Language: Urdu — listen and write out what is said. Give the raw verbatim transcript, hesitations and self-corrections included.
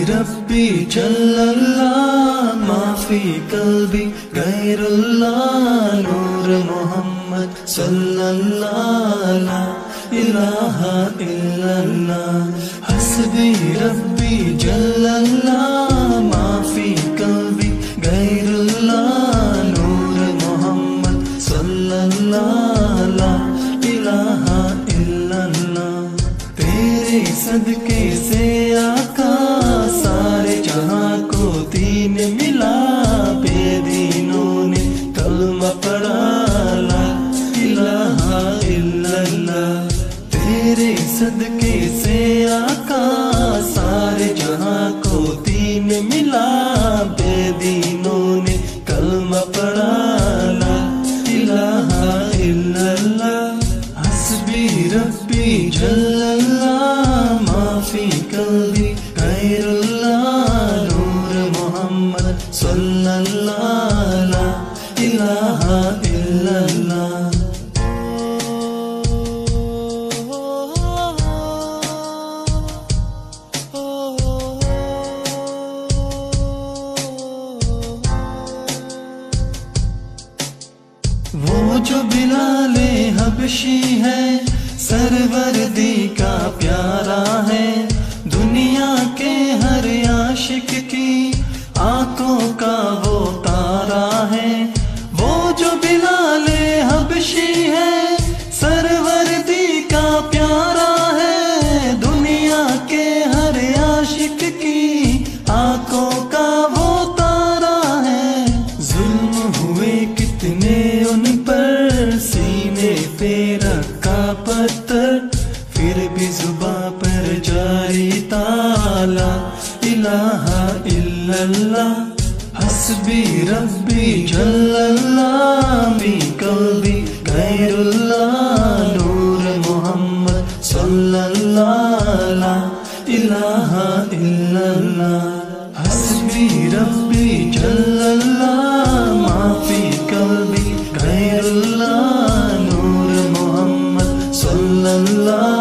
ربی جل اللہ ما فی قلبی غیر اللہ نور محمد صلی اللہ لا الہ الا اللہ حسبی ربی جل اللہ ما فی قلبی غیر اللہ نور محمد صلی اللہ لا الہ الا اللہ تیرے صدقے سے آقا سارے جہاں کو دین ملا بے دینوں نے کلمہ پڑھا لا الہ الا اللہ تیرے صدقے سے آقا سارے جہاں کو دین ملا بے دینوں نے کلمہ پڑھا لا الہ الا اللہ حسبی ربی جل اللہ ما فی قلبی غیر اللہ نور محمد صلی اللہ لا الہ الا اللہ وہ جو بلال حبشی ہے سروردی کا پیارا ہے دنیا کے ہر عاشق کی آنکھوں کا وہ تارا ہے وہ جو بلال حبشی ہے سروردی کا پیارا ہے دنیا کے ہر عاشق کی آنکھوں کا وہ تارا ہے ظلم ہوئے کتنے ان پر سینے پہ رکھا پتھر پھر بھی زباں پر جاری تالا الہ الا اللہ حسبی ربی جل اللہ فی قلبی غیر اللہ نور محمد صلی اللہ لا الہ الا اللہ حسبی ربی جل اللہ ما فی قلبی غیر اللہ نور محمد صلی اللہ